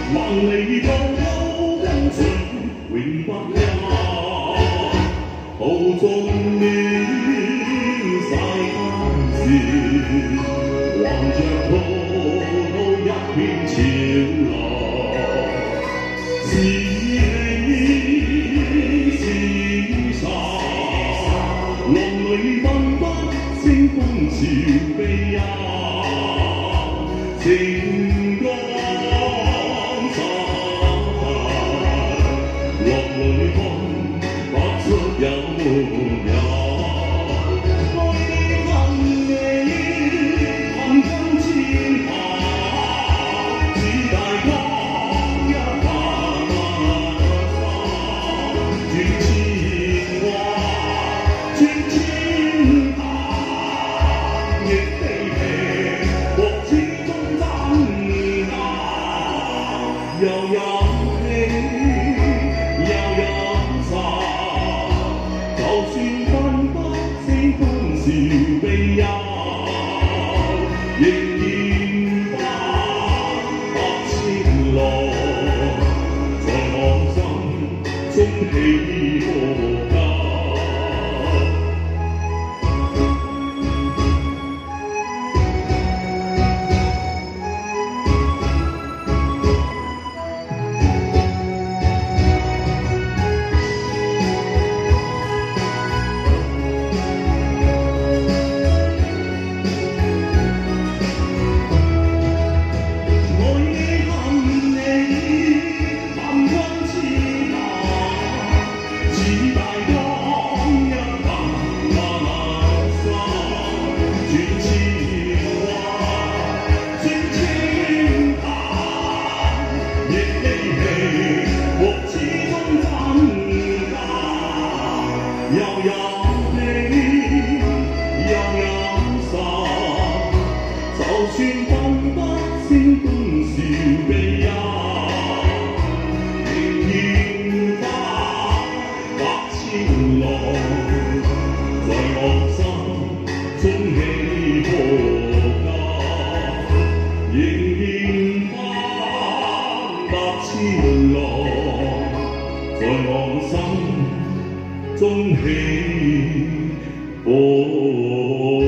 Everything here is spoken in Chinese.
萬里途跟隨永不休，途中暖晒間時，橫着滔滔一片潮流，是喜是愁，浪裏分不清風潮悲憂，情歌。 落淚看不出有沒有，愛你恨你恨根千下，似大江一萬沙，轉千彎轉千塔，亦悲喜莫始終爭拗，又有你。 就算分不清歡笑悲憂，仍然百千浪，在我心中起伏間。 又有你，又有愁，就算分不清歡笑悲憂，仍然百千浪，在我心中起伏間，仍然百千浪，在我心。 中起伏。